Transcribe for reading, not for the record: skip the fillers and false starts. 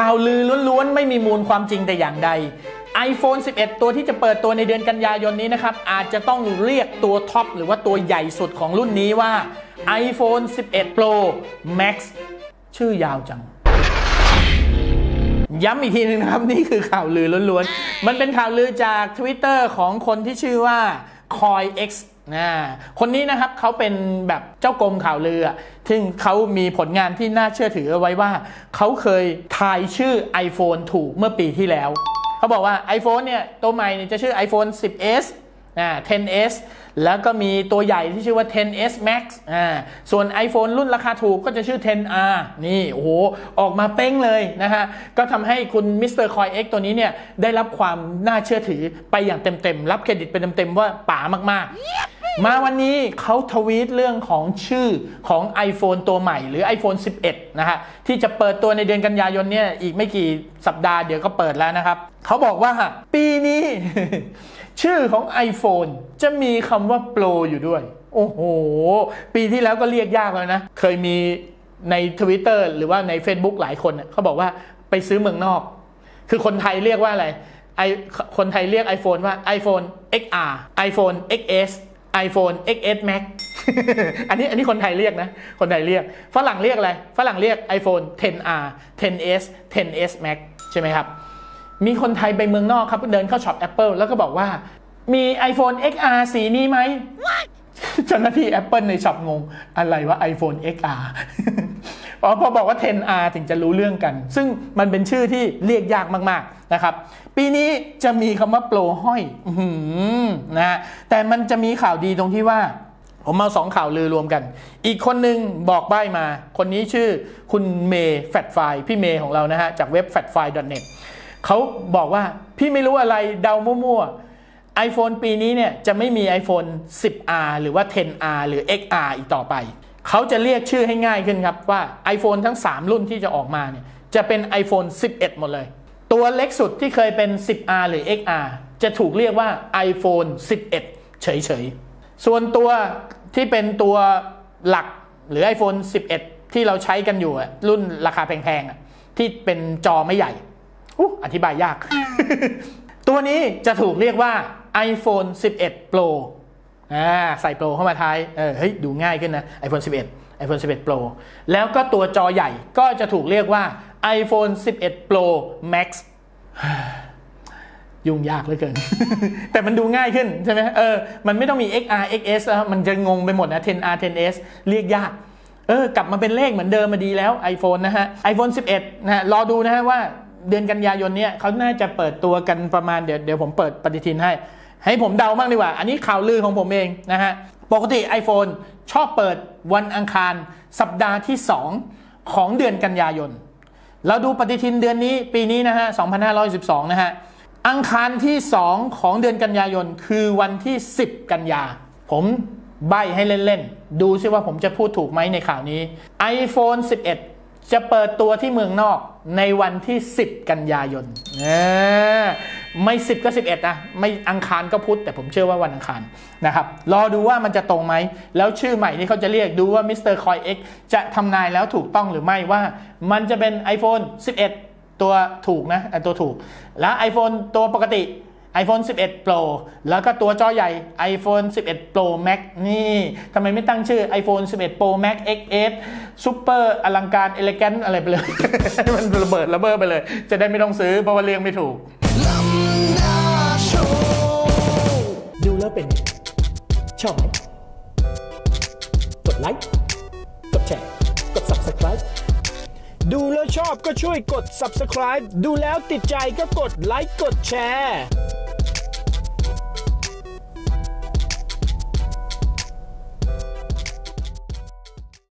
าวลือล้วนๆไม่มีมูลความจริงแต่อย่างใด iPhone 11 ตัวที่จะเปิดตัวในเดือนกันยายนนี้นะครับอาจจะต้องเรียกตัวท็อปหรือว่าตัวใหญ่สุดของรุ่นนี้ว่า iPhone 11 Pro Max ชื่อยาวจังย้ำอีกทีนึงนะครับนี่คือข่าวลือล้วนๆมันเป็นข่าวลือจาก Twitter ของคนที่ชื่อว่า CoinX คนนี้นะครับเขาเป็นแบบเจ้ากรมข่าวลือซึ่งเขามีผลงานที่น่าเชื่อถือเอาไว้ว่าเขาเคยทายชื่อ iPhone ถูกเมื่อปีที่แล้วเขาบอกว่า iPhone เนี่ยตัวใหม่จะชื่อ iPhone 10s 10s แล้วก็มีตัวใหญ่ที่ชื่อว่า 10s Max ส่วน iPhone รุ่นราคาถูกก็จะชื่อ 10R นี่โอ้โหออกมาเป้งเลยนะฮะก็ทำให้คุณ Mr. CoinX ตัวนี้เนี่ยได้รับความน่าเชื่อถือไปอย่างเต็มๆรับเครดิตไปเต็มๆว่าป๋ามากๆมาวันนี้เขาทวีตเรื่องของชื่อของ iPhone ตัวใหม่หรือ iPhone 11 นะฮะที่จะเปิดตัวในเดือนกันยายนเนี่ยอีกไม่กี่สัปดาห์เดี๋ยวก็เปิดแล้วนะครับเขาบอกว่าปีนี้ ชื่อของ iPhone จะมีคำว่า Pro อยู่ด้วยโอ้โหปีที่แล้วก็เรียกยากแล้วนะเคยมีใน Twitter หรือว่าใน Facebook หลายคนเขาบอกว่าไปซื้อเมืองนอกคือคนไทยเรียกว่าอะไรคนไทยเรียก iPhone ว่า iPhone XR iPhone XS iPhone XS Max อันนี้คนไทยเรียกนะคนไทยเรียกฝรั่งเรียกอะไรฝรั่งเรียก iPhone 10R 10s 10s Max ใช่ไหมครับมีคนไทยไปเมืองนอกครับเดินเข้าช็อป Apple แล้วก็บอกว่ามี iPhone XR สีนี้ไหม เจ้าหน้าที่ Apple ในช็อปงงอะไรวะ iPhone XR พอบอกว่า 10R ถึงจะรู้เรื่องกันซึ่งมันเป็นชื่อที่เรียกยากมากๆนะครับปีนี้จะมีคำว่า Pro ห้อยนะแต่มันจะมีข่าวดีตรงที่ว่าผมเอา2ข่าวลือรวมกันอีกคนนึงบอกใบ้มาคนนี้ชื่อคุณเมย์แฟตไฟล์พี่เมย์ของเรานะฮะจากเว็บ fatfile.netเขาบอกว่าพี่ไม่รู้อะไรเดามั่วๆ iPhone ปีนี้เนี่ยจะไม่มี iPhone 10R หรือว่า 10R หรือ XR อีกต่อไปเขาจะเรียกชื่อให้ง่ายขึ้นครับว่า iPhone ทั้ง3รุ่นที่จะออกมาเนี่ยจะเป็น iPhone 11 หมดเลยตัวเล็กสุดที่เคยเป็น 10R หรือ XR จะถูกเรียกว่า iPhone 11 เฉยๆส่วนตัวที่เป็นตัวหลักหรือ iPhone 11 ที่เราใช้กันอยู่รุ่นราคาแพงๆที่เป็นจอไม่ใหญ่อธิบายยาก ตัวนี้จะถูกเรียกว่า iPhone 11 Pro ใส่ Pro เข้ามาท้ายเฮ้ยดูง่ายขึ้นนะ iPhone 11 iPhone 11 Pro แล้วก็ตัวจอใหญ่ก็จะถูกเรียกว่า iPhone 11 Pro Max ยุ่งยากเหลือเกิน แต่มันดูง่ายขึ้นใช่ไหมมันไม่ต้องมี XR XS แล้วมันจะงงไปหมดนะ 10R 10s เรียกยากกลับมาเป็นเลขเหมือนเดิมมาดีแล้ว iPhone นะฮะ iPhone 11 นะฮะรอดูนะฮะว่าเดือนกันยายนเนี้ยเขาน่าจะเปิดตัวกันประมาณเดี๋ยวผมเปิดปฏิทินให้ผมเดาบ้างดีกว่าอันนี้ข่าวลือของผมเองนะฮะปกติ iPhone ชอบเปิดวันอังคารสัปดาห์ที่2ของเดือนกันยายนเราดูปฏิทินเดือนนี้ปีนี้นะฮะ2512นะฮะอังคารที่2ของเดือนกันยายนคือวันที่10กันยาผมใบ้ให้เล่นๆดูซิว่าผมจะพูดถูกไหมในข่าวนี้ iPhone 11จะเปิดตัวที่เมืองนอกในวันที่10กันยายนไม่10ก็11นะไม่อังคารก็พุธแต่ผมเชื่อว่าวันอังคารนะครับรอดูว่ามันจะตรงไหมแล้วชื่อใหม่ที่เขาจะเรียกดูว่า Mr. CoinX จะทำนายแล้วถูกต้องหรือไม่ว่ามันจะเป็น iPhone 11 ตัวถูกนะตัวถูกแล้ว iPhone ตัวปกติiPhone 11 Pro แล้วก็ตัวจอใหญ่ iPhone 11 Pro Max นี่ทำไมไม่ตั้งชื่อ iPhone 11 Pro Max XS Super อลังการเอเลแกนอะไรไปเลย มันระเบิดไปเลยจะได้ไม่ต้องซื้อเพราะว่าเรียงไม่ถูกดูแล้วเป็นชอบไหมกดไลค์กดแชร์กด Subscribe ดูแล้วชอบก็ช่วยกด Subscribe ดูแล้วติดใจก็กดไลค์กดแชร์